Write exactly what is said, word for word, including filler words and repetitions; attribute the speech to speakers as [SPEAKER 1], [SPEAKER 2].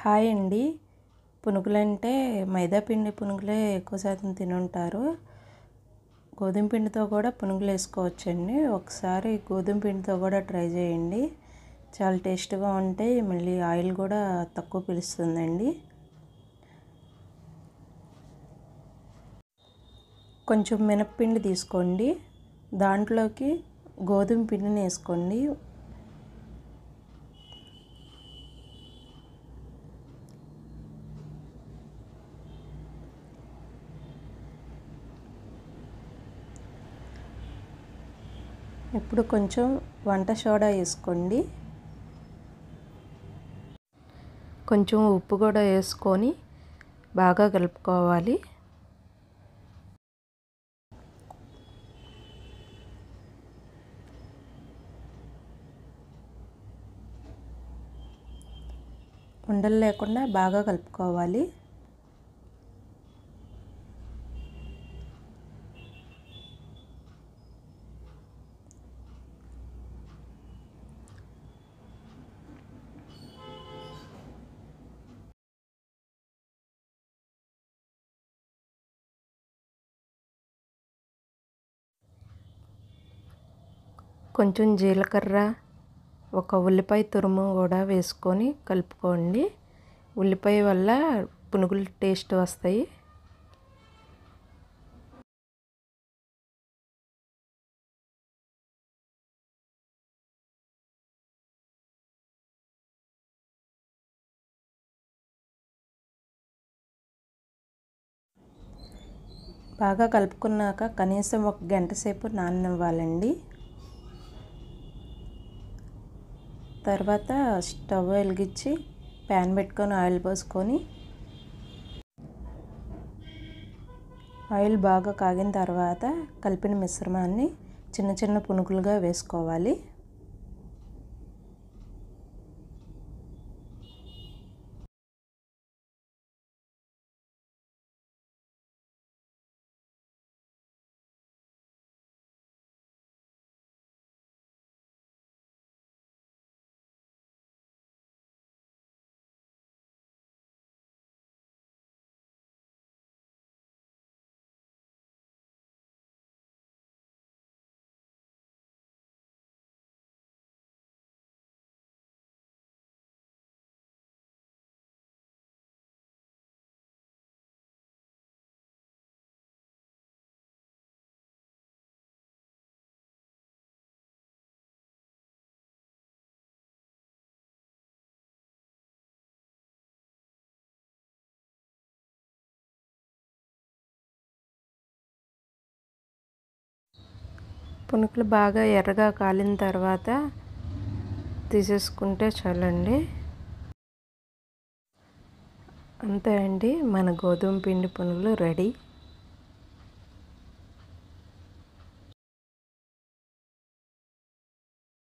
[SPEAKER 1] Hi అండి. పునుగులంటే మైదా పిండి పునుగులే ఎక్కువ శాతం తినుంటారు. గోధుమ పిండితో కూడా పునుగులు వేసుకోవచ్చండి. ఒకసారి గోధుమ పిండితో కూడా ట్రై చేయండి. చాలా టేస్ట్గా ఉంటాయి. మళ్ళీ ఆయిల్ కూడా తక్కువ పీలుస్తుందండి. కొంచెం మినప్పిండి తీసుకోండి. దాంట్లోకి గోధుమ పిండిని వేసుకోండి. ఇప్పుడు కొంచెం వంట సోడా వేసుకోండి. కొంచెం ఉప్పు కూడా వేసుకొని బాగా కలుపుకోవాలి. ఉండలు లేకుండా బాగా కలుపుకోవాలి. కొంచెం జీలకర్ర, ఒక ఉల్లిపాయ తురుము కూడా వేసుకొని కలుపుకోండి. ఉల్లిపాయ వల్ల పునుగులు టేస్ట్ వస్తాయి. బాగా కలుపుకున్నాక కనీసం ఒక గంట సేపు నాననివ్వాలండి. తర్వాత స్టవ్ వెలిగించి ప్యాన్ పెట్టుకొని ఆయిల్ పోసుకొని ఆయిల్ బాగా కాగిన తర్వాత కలిపిన మిశ్రమాన్ని చిన్న చిన్న పునుగులుగా వేసుకోవాలి. పునుకులు బాగా ఎర్రగా కాలిన తర్వాత తీసేసుకుంటే చాలండి. అంతే అండి, మన గోధుమ పిండి పునుగులు రెడీ.